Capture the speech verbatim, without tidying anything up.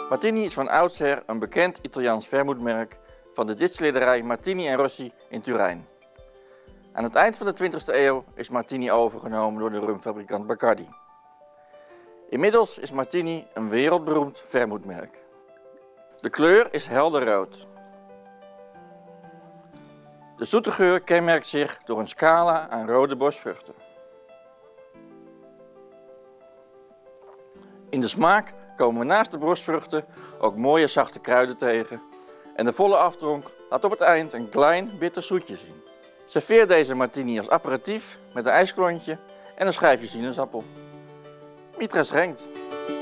Martini is van oudsher een bekend Italiaans vermoedmerk van de distillerij Martini en Rossi in Turijn. Aan het eind van de twintigste eeuw is Martini overgenomen door de rumfabrikant Bacardi. Inmiddels is Martini een wereldberoemd vermoedmerk. De kleur is helder rood. De zoete geur kenmerkt zich door een scala aan rode bosvruchten. In de smaak komen we naast de bosvruchten ook mooie zachte kruiden tegen en de volle afdronk laat op het eind een klein bitter zoetje zien. Serveer deze Martini als aperitief met een ijsklontje en een schijfje sinaasappel. Mitra schenkt.